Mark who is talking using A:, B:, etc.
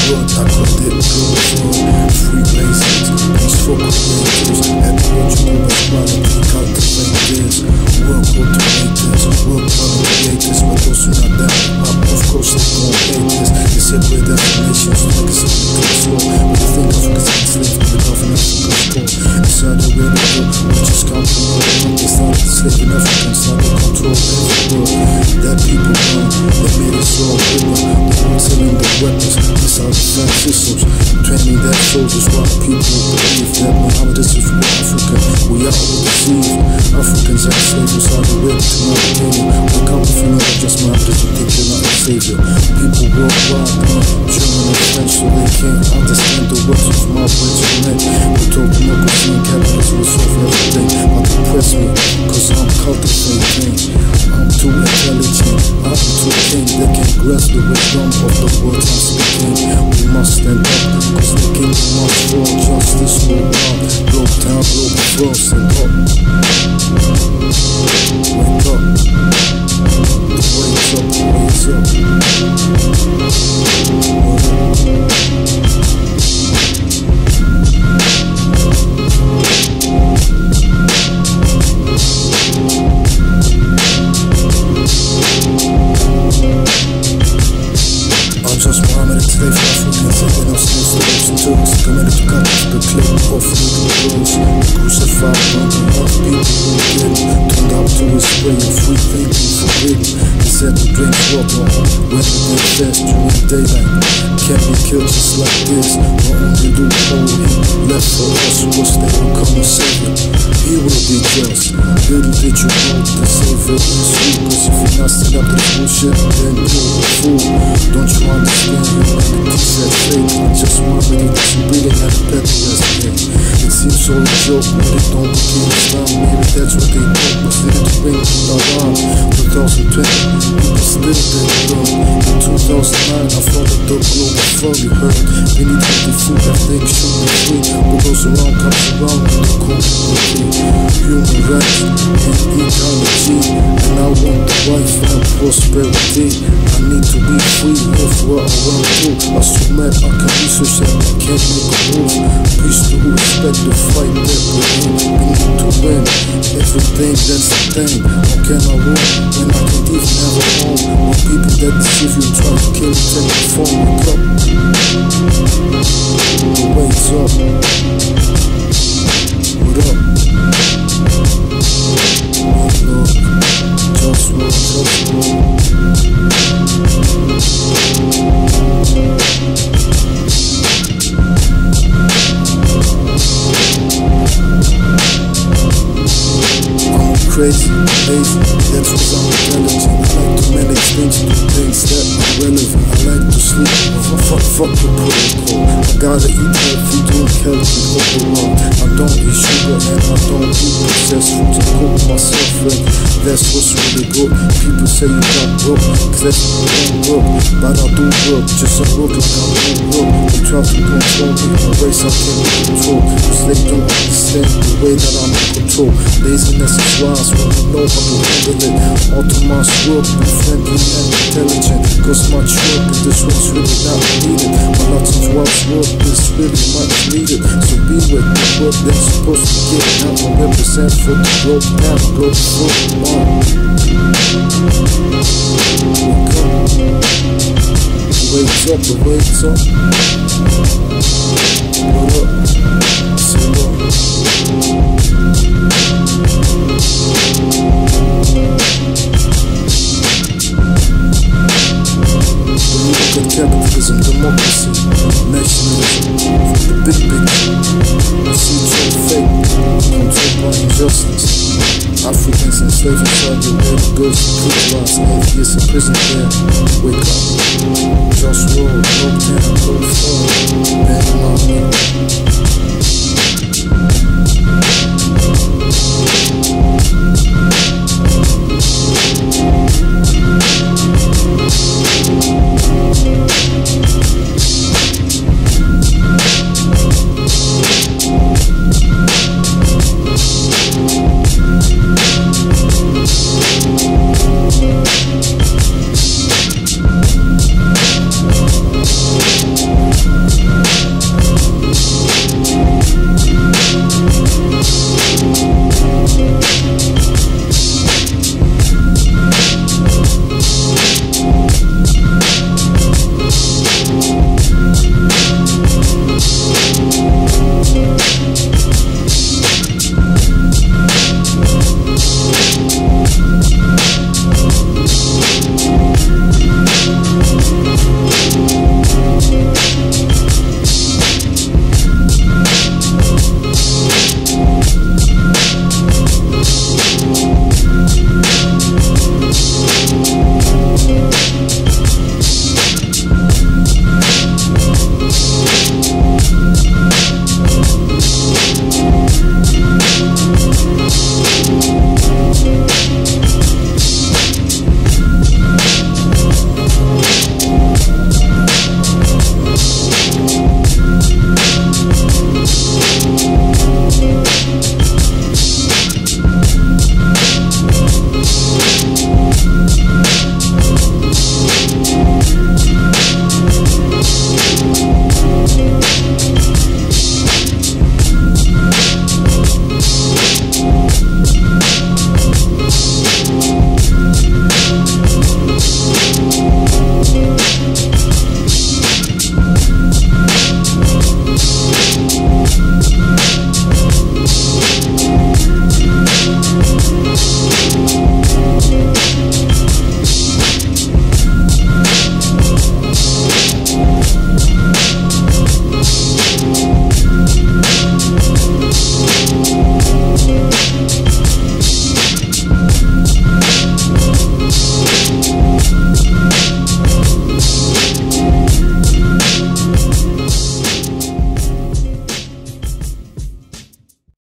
A: world, I called it good. Free basics, peaceful creators, ecological equality, cultivate this. Work automators, work creators, but those who not down up, of course they gon' hate this. They separate definitions, like it's something control. But the thing Africa's enslaved to the governance of control. Inside the radio, which is comfortable. They started enslaving Africans, now they control every world. That people know, they made us all bigger. They were selling the weapons, these are the fast systems. Training their soldiers while people believe that Muhammad is from Africa. We are all deceived. Africans are slaves inside the way to my opinion. We come from not just Muhammad is ridiculous like a savior. People worldwide learn German and French so they can't understand the words of my words and men. We talk democracy and capitalism will solve everything. But impress me, cause I'm cultivating. I'm too intelligent, I'm too king. They can't grasp the wisdom of the words I'm speaking. We must stand up, cause the kingdom must fall. Justice will run, broke down, broke frost and up. Wake up, wake up, I'm just Muhammad, it's slave Africans, and I'm still slaves and Turks. Committed to cut the clip off little girls. Crucified, burning up people who get turned up to a spray of free thinking forbidden. They said to drink water when they fast during daylight. Can't be killed just like this. The only loophole he left for us was they will come and save him. He will be just. Little did you know the savior is sweet. Cause if you're not set up to this bullshit, then you're a fool. Don't you understand humanity said fate? I just wonder if you really had a better yesterday. It seems all a joke, but it don't begin Islam. Maybe that's what they thought was in it to bring to Iran. 2020, people still didn't learn. In 2009, I followed the global fund you heard. We need healthy food, that thing should be free. What goes around comes around with the community. Human rights and ecology. And I want the wife and prosperity. I need to be free, live where I want to. I submit, I can research and I can't make a move. Peace to who expect the fight that we're in. We need to win everything, that's the thing. How can I win when I can't even have a home? When people that deceive you try to kill you, take the phone, wake up. The wait's up. What up? Lord, just one, just one. Crazy, lazy, that's what I'm intelligent. I like to manage things, do things that are relevant. I like to sleep, fuck the protocol. I gotta eat healthy, drink healthy overall. I don't eat sugar and I don't eat processed foods. I cook myself and that's what's really good. People say you got broke, cause that's what I don't work. But I do work, just I work like I don't work. They try to control me in a race I can't control. Cause they don't understand the way that I'm in control. Laziness is wise when we know how to handle it. Autonomous work, be friendly and intelligent. Cause much work in this one's really not needed. My lots of wise work is really much needed. So be with the work that's supposed to get out and represent for the globe now, globe for on. Wake up, the wake's up. What up? Say what? Capitalism, democracy, nationalism, from the big picture. I see true fake, controlled by injustice. Africans enslaved inside the way the girls are criminalized, atheists in prison there. Wake up.